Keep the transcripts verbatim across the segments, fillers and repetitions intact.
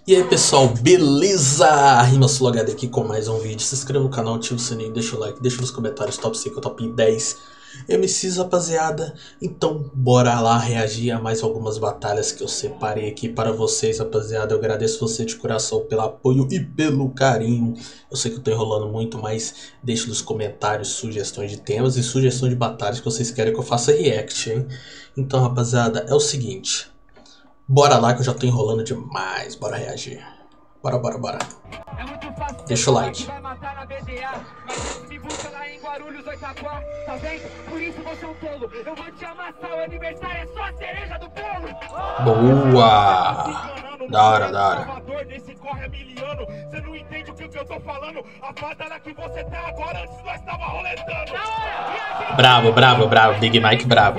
E aí pessoal, beleza? RimaSoloHD aqui com mais um vídeo. Se inscreva no canal, ativa o sininho, deixa o like, deixa nos comentários top cinco, top dez M Cs, rapaziada. Então bora lá reagir a mais algumas batalhas que eu separei aqui para vocês, rapaziada. Eu agradeço você de coração pelo apoio e pelo carinho. Eu sei que eu tô enrolando muito, mas deixe nos comentários sugestões de temas e sugestões de batalhas que vocês querem que eu faça react, hein? Então rapaziada, é o seguinte, bora lá que eu já tô enrolando demais, bora reagir. Bora, bora, bora. Deixa o like. Boa! Da hora, da hora. Você não entende o que eu tô falando? A batalha que você tá agora, antes nós tava roletando. Bravo, bravo, bravo. Big Mike bravo.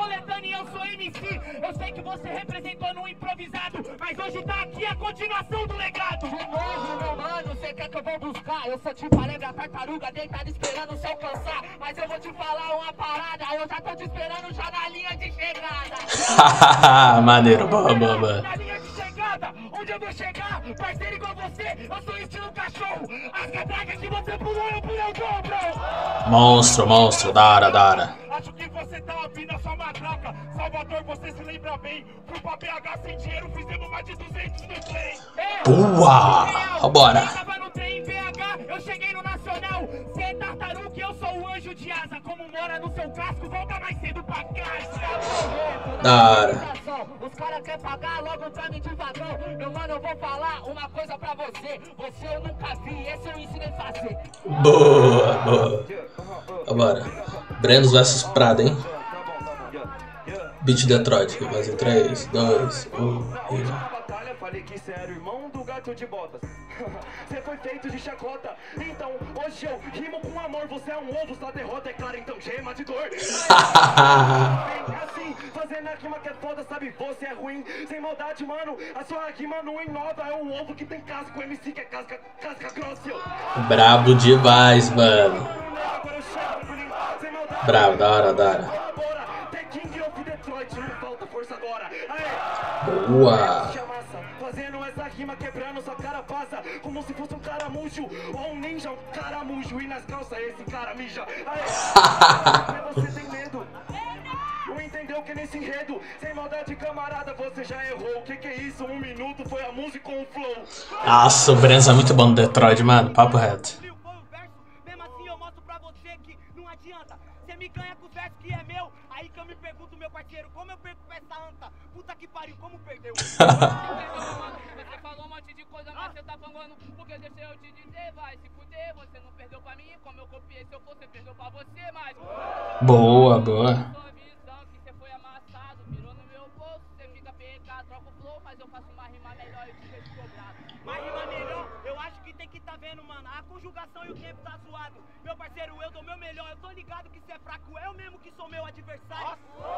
Eu sei que você representou no improvisado, mas hoje tá aqui a continuação do legado. De novo, meu mano, você quer que eu vou buscar? Eu sou tipo a lembra tartaruga, deitada esperando se alcançar. Mas eu vou te falar uma parada, eu já tô te esperando já na linha de chegada. Maneiro, boa, boa, boa. Na linha de chegada, onde eu vou chegar? Parceiro igual você, eu sou estilo cachorro. As catracas que você pulou, eu pulei o dobro. Monstro, monstro, da hora, da hora. Acho que você tá ouvindo a sua matraca. Salvador, você se lembra bem. Fui pra B H sem dinheiro, fizemos mais de duzentos no trem. Boa! Vambora! Eu tava no trem em B H, eu cheguei no Nacional. Cê é tartaruga e eu sou o anjo de asa. Como mora no seu casco, volta mais cedo pra casa. Da hora. Os caras querem pagar logo pra mim devagar. Meu mano, eu vou falar uma coisa pra você. Você eu nunca vi, esse eu ensinei a fazer. Boa, boa. Vambora. Brenos versus Prada, hein? Beat Detroit, que faz em três, dois, um, e... Falei que cê era o irmão do gato de botas. Cê foi feito de chacota. Então hoje eu rimo com amor. Você é um ovo, sua derrota é clara, então gema de dor. Assim, fazendo a rima que é foda, sabe? Você é ruim, sem maldade, mano. A sua rima não inova. É um ovo que tem casca, o M C que é casca, casca grossa. Brabo demais, mano. Bravo, da hora, da hora. Boa! Fazendo essa rima, quebrando sua cara passa como se fosse um caramujo ou um ninja, um caramujo. E nas calças esse cara mija. Você tem medo? Não entendeu que nesse enredo, sem maldade, camarada, você já errou. O que que é isso? Um minuto foi a música com o flow. Nossa, o Brenos é muito bom no Detroit, mano. Papo reto. Mesmo assim eu mostro pra você que não adianta. Você me ganha com o verso que é meu. Aí que eu me pergunto, meu parceiro, como eu perco pra essa anta? Puta que pariu, como perdeu? Você falou um monte de coisa, mas você tá falando. Porque deixa eu te dizer, vai se fuder. Você não perdeu pra mim, como eu copiei. Se eu fosse, perdeu pra você, mas... Boa, boa. Sua visão que você foi amassado, virou no meu bolso. Você fica P K, troca o flow, mas eu faço uma rima melhor e te vejo cobrado. Uma rima melhor, eu acho que tem que tá vendo, mano. A conjugação e o tempo tá zoado. Meu parceiro, eu dou meu melhor. Eu tô ligado que você é fraco, eu mesmo que sou meu adversário.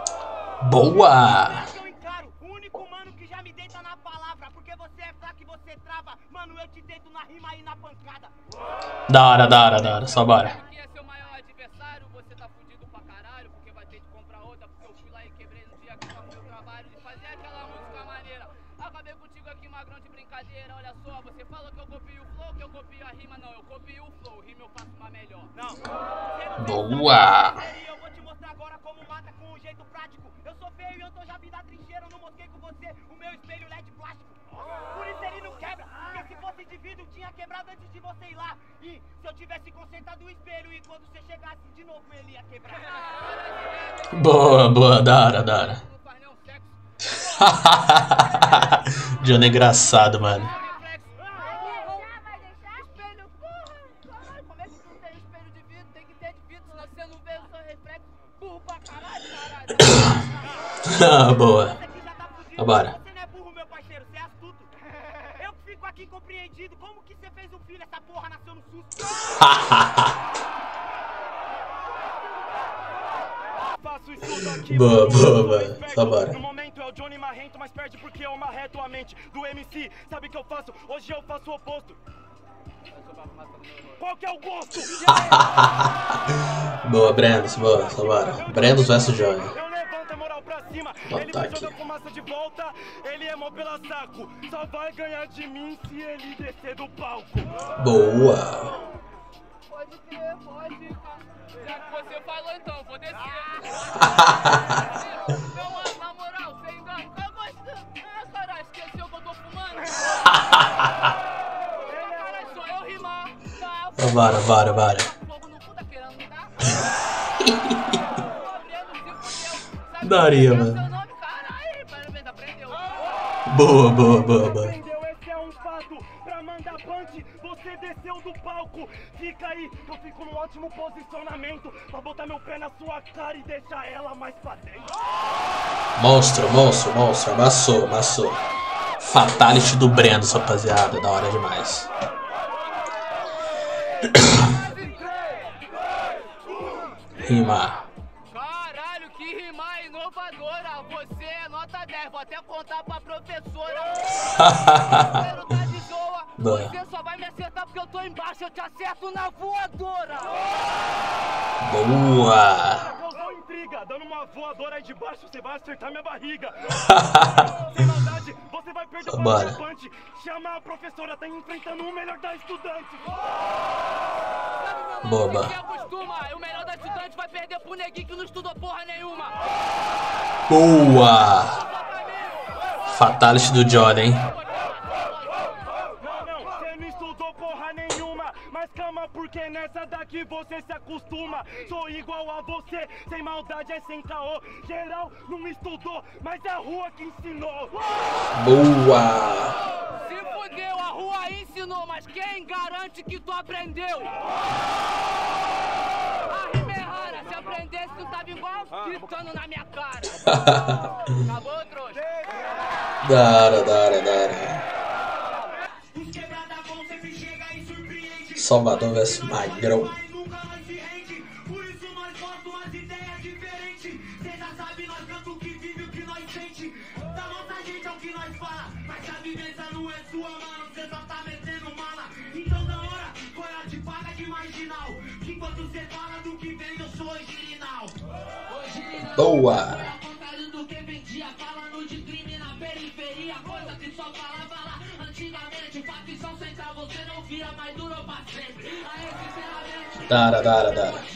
Boa! Eu encaro, o único mano que já me deita na palavra. Porque você é fraco e você trava. Mano, eu te deito na rima e na pancada. Da hora, da hora, da hora. Só bora. Quem é seu maior adversário? Você tá fudido pra caralho. Porque vai ter que comprar outra. Porque eu fui lá e quebrei no dia que eu meu trabalho de fazer aquela música maneira. Acabei contigo aqui, magrão de brincadeira. Olha só, você falou que eu copio o flow, que eu copio a rima. Não, eu copio o flow, rima eu faço uma melhor. Não. Boa! Eu vou te mostrar agora como mata com um jeito prático. Eu sou feio e eu tô já vi da trincheira. Eu não mostrei com você o meu espelho L E D plástico. Por isso ele não quebra. Porque se fosse de vidro, tinha quebrado antes de você ir lá. E se eu tivesse consertado o espelho e quando você chegasse de novo ele ia quebrar. Boa, boa, da hora, da hora. Johnny é engraçado, mano. Ah, boa. Vambora. Você não é burro, meu parceiro, você é astuto. Eu que fico aqui compreendido. Como que você fez um filho? Essa porra nasceu no susto. Boa, boa, boa. Vambora. No momento é o Johnny marrento, mas perde porque eu marreto a mente do M C. Sabe o que eu faço? Hoje eu faço o oposto. Qual que é o gosto? Boa, Brenos, boa, vambora. Brenos versus Johnny. Eu levanto a moral pra pra cima. Vou Ele vai ataque. jogar fumaça de volta, ele é mó pela saco. Só vai ganhar de mim se ele descer do palco. Boa. Pode crer, pode. Já que você falou, então, vou descer. Meu mano, na moral, sem engano, tá gostando? Ah, caralho, esqueceu que eu tô fumando? Caralho, sou eu rimar, tá? Vara, vara, vara. Fogo no cu, tá querendo me dar? Daria, Seu mano. nome, caralho, parabéns, aprendeu. Boa, boa, boa, boa. Aprendeu, esse é um fato. Pra mandar punch, você desceu do palco. Fica aí, eu fico num ótimo posicionamento pra botar meu pé na sua cara e deixar ela mais pra dentro. Monstro, monstro, monstro. Amassou, amassou. Fatality do Breno, rapaziada. Da hora demais. Rimar. Caralho, que rimar inovadora. Você é nota dez, vou até contar pra professora. Você tá de zoa. Boa. Você só vai me acertar porque eu tô embaixo, eu te acerto na voadora. Boa. Causou intriga, dando uma voadora aí de baixo, você vai acertar minha barriga. Sem maldade, você vai perder o Bora. punch. Chama a professora, tá enfrentando o melhor da estudante. Boba. Você acostuma, o melhor da estudante vai perder pro neguinho que não estudou porra nenhuma. Boa. Fatality do Jordan, hein? Não, não, você não estudou porra nenhuma. Mas calma, porque nessa daqui você se acostuma. Sou igual a você, sem maldade é sem caô. Geral não estudou, mas é a rua que ensinou. Boa. Se fudeu, a rua ensinou, mas quem garante que tu aprendeu? A rima é rara, se aprendesse tu tava igual gritando na minha cara. Acabou, trouxa? Da hora, da hora, da hora. Salvador versus Magrão. Boa. Dara, dara, dara. Eu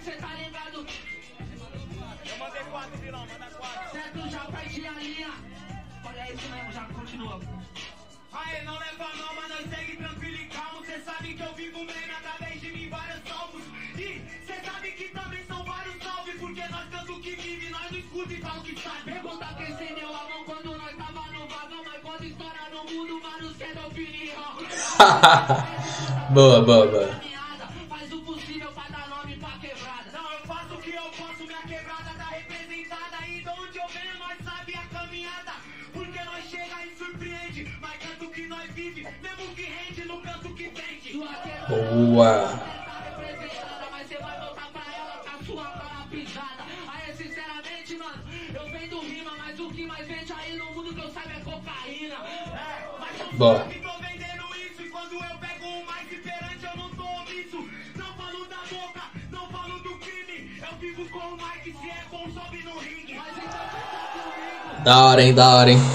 mandei quatro, vilão, manda quatro. Certo, já perdi a linha. Olha isso mesmo, já continua. Aê, não leva mal, mas nós segue tranquilo e calmo. Cê sabe que eu vivo mesmo através de mim vários salvos. E cê sabe que também são vários salves. Porque nós canto o que vive, nós não escuta e fala o que sabe. Pergunta quem estendeu a mão quando nós tava no vagão. Mas quando estoura no mundo, vários querem opinião. Boa, boa, boa. Faz o possível pra dar nome pra quebrada. Não, eu faço o que eu posso, minha quebrada tá representada. E de onde eu venho, nós sabe a caminhada. Porque nós chega e surpreende. Mas canto o que nós vive, mesmo que rende, no canto que vende. Boa. Mas você vai voltar pra ela com a sua cara pisada. Aí, sinceramente, mano, eu vendo rima, mas o que mais vende aí no mundo que eu saiba é cocaína. É, mas eu Boa. sou que tô vendendo isso. E quando eu pego o mais diferente, eu não tô omisso. Não falo da boca, não falo do crime. Eu vivo com o Mike, se é bom, sobe no ringue. Mas então você tá comigo. Da hora, hein, da hora, hein.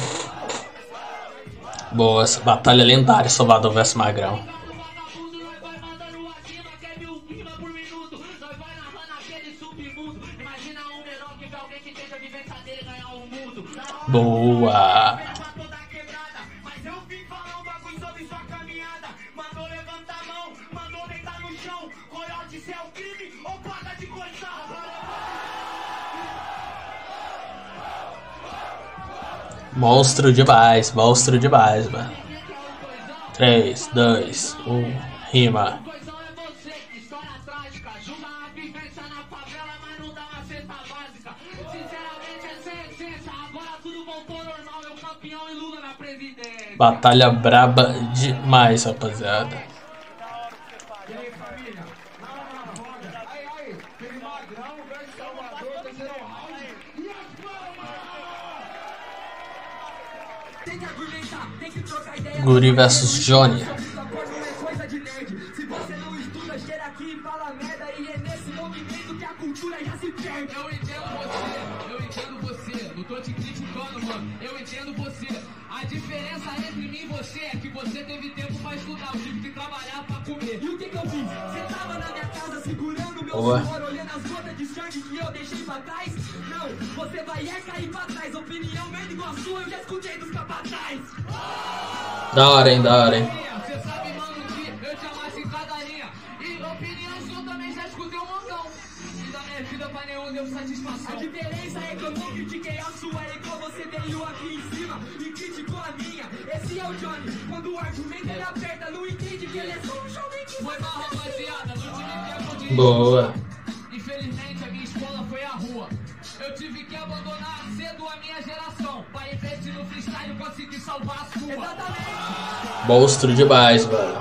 Boa, essa batalha lendária, Salvador versus Magrão. Vagabundo, nós vai mandando acima, quer mil rima por minuto. Nós vai narrando aquele submundo. Imagina um menor que vê alguém que esteja vivendo a dele ganhar um mundo. Boa. Toda quebrada, mas eu vim falar um bagulho sobre sua caminhada. Mandou levantar a mão, mandou deitar no chão. Coiote, se é o crime ou paga de coição? Monstro demais, monstro demais, mano. três, dois, um, rima. Coisão é você, história trágica. Julga a vivência na favela, mas não dá uma cesta básica. Sinceramente, essa é a essência. Agora tudo voltou normal. Eu campeão e Lula na presidência. Batalha braba demais, rapaziada. E aí, família? Na roda. Aí, aí, teve Magrão versus Salvador, terceiro round. E as palmas! Tem que argumentar, tem que trocar ideia. Guri versus Johnny. Não é coisa de nerd. Se você não estuda, cheira aqui e fala merda. E é nesse movimento que a cultura já se perde. Eu entendo você, eu entendo você. No mano, eu entendo você. A diferença entre mim e você é que você teve tempo pra estudar, eu tive que trabalhar pra comer. E o que que eu fiz? Você tava na minha casa segurando meu Boa. suor, olhando as gotas de sangue que eu deixei pra trás? Não, você vai é cair pra trás. Opinião merda igual a sua, eu já escutei dos capataz. Da hora, hein, da hora, hein. Você sabe, mano, que eu te amasse em cada linha. E opinião sua eu também já escutei um montão. E da minha vida pra nenhum deu satisfação. A diferença é que eu não critiquei a sua, é igual você veio aqui em cima e criticou a minha. Esse é o Johnny, quando o argumento ele aperta, não entende que ele é só um jovem que Foi mal, rapaziada, não tive tempo de... Boa. Infelizmente a minha escola foi a rua. Eu tive que abandonar cedo a minha geração. Pra investir no freestyle e conseguir salvar a sua. exatamente. Monstro demais, mano.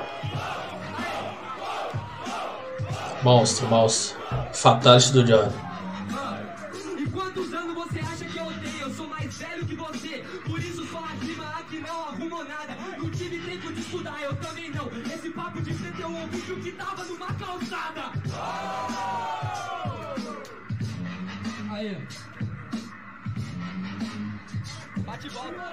Monstro, monstro. Fatality do Johnny. E quantos anos você acha que eu tenho? Eu sou mais velho que você, por isso só a rima aqui não arrumou nada. Não tive tempo de estudar, eu também não. Esse papo de frente eu ouvi o que tava numa calçada. Aí. Bate e volta.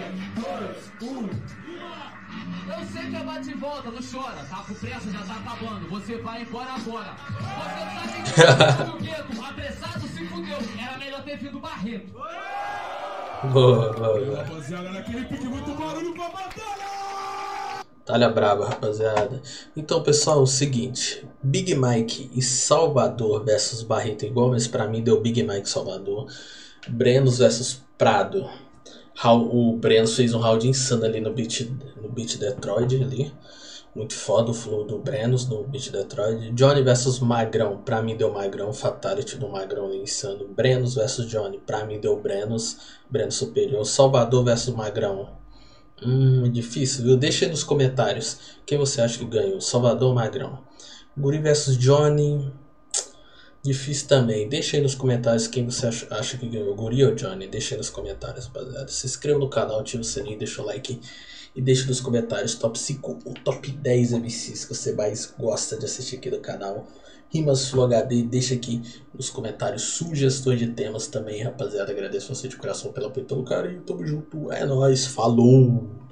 Eu sei que é bate e volta, não chora. Tá com pressa, já tá acabando. Você vai embora agora. Você sabe que eu tô no gueto. Apressado se fudeu. Era melhor ter vindo Barreto. Boa, boa, boa. Rapaziada, naquele pique muito barulho pra batalha! Talha braba, rapaziada. Então, pessoal, é o seguinte. Big Mike e Salvador versus Barreto igual, mas pra mim deu Big Mike e Salvador. Brenos versus Prado. O Brenos fez um round insano ali no beat, no beat Detroit ali. Muito foda o flow do Brenos no beat Detroit. Johnny versus Magrão. Pra mim deu Magrão. Fatality do Magrão ali insano. Brenos versus Johnny. Pra mim deu Brenos. Brenos superior. Salvador versus Magrão. Hum, difícil, viu? Deixa aí nos comentários quem você acha que ganhou, Salvador ou Magrão. Guri versus Johnny. Difícil também. Deixa aí nos comentários quem você acha, acha que ganhou, Guri ou Johnny. Deixa aí nos comentários, rapaziada. Se inscreva no canal, ativa o sininho, deixa o like. E deixa nos comentários top cinco ou top dez M Cs que você mais gosta de assistir aqui do canal. Rimas Flow H D, deixa aqui nos comentários sugestões de temas também, rapaziada. Agradeço você de coração pelo apoio e pelo carinho. Tamo junto, é nóis, falou!